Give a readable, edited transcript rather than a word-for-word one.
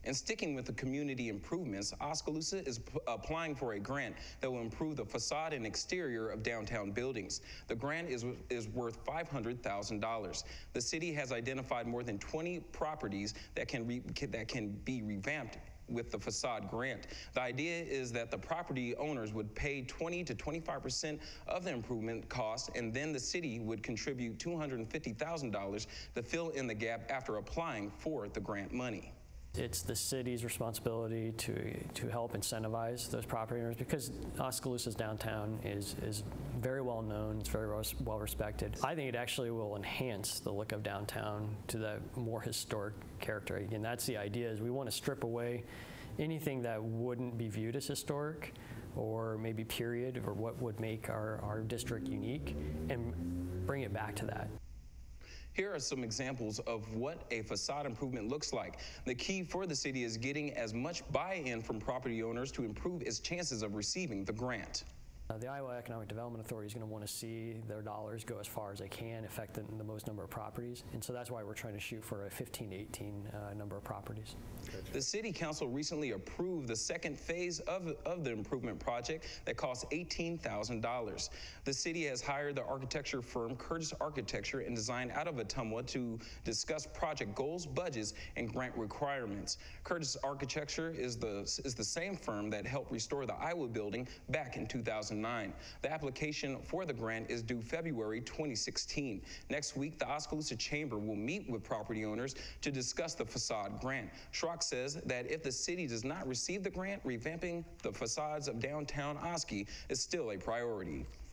And sticking with the community improvements, Oskaloosa is applying for a grant that will improve the facade and exterior of downtown buildings. The grant is worth $500,000. The city has identified more than 20 properties that can be revamped with the facade grant. The idea is that the property owners would pay 20 to 25% of the improvement cost, and then the city would contribute $250,000 to fill in the gap after applying for the grant money. It's the city's responsibility to help incentivize those property owners, because Oskaloosa's downtown is very well known, it's very well respected. I think it actually will enhance the look of downtown to that more historic character. Again, that's the idea, is we want to strip away anything that wouldn't be viewed as historic or maybe period, or what would make our district unique, and bring it back to that. Here are some examples of what a facade improvement looks like. The key for the city is getting as much buy-in from property owners to improve its chances of receiving the grant. The Iowa Economic Development Authority is going to want to see their dollars go as far as they can, affect the most number of properties, and so that's why we're trying to shoot for a 15 to 18 number of properties. The City Council recently approved the second phase of the improvement project that costs $18,000. The city has hired the architecture firm Curtis Architecture and Design out of Ottumwa to discuss project goals, budgets, and grant requirements. Curtis Architecture is the same firm that helped restore the Iowa building back in 2009. The application for the grant is due February 2016. Next week, the Oskaloosa Chamber will meet with property owners to discuss the facade grant. Schrock says that if the city does not receive the grant, revamping the facades of downtown Osky is still a priority.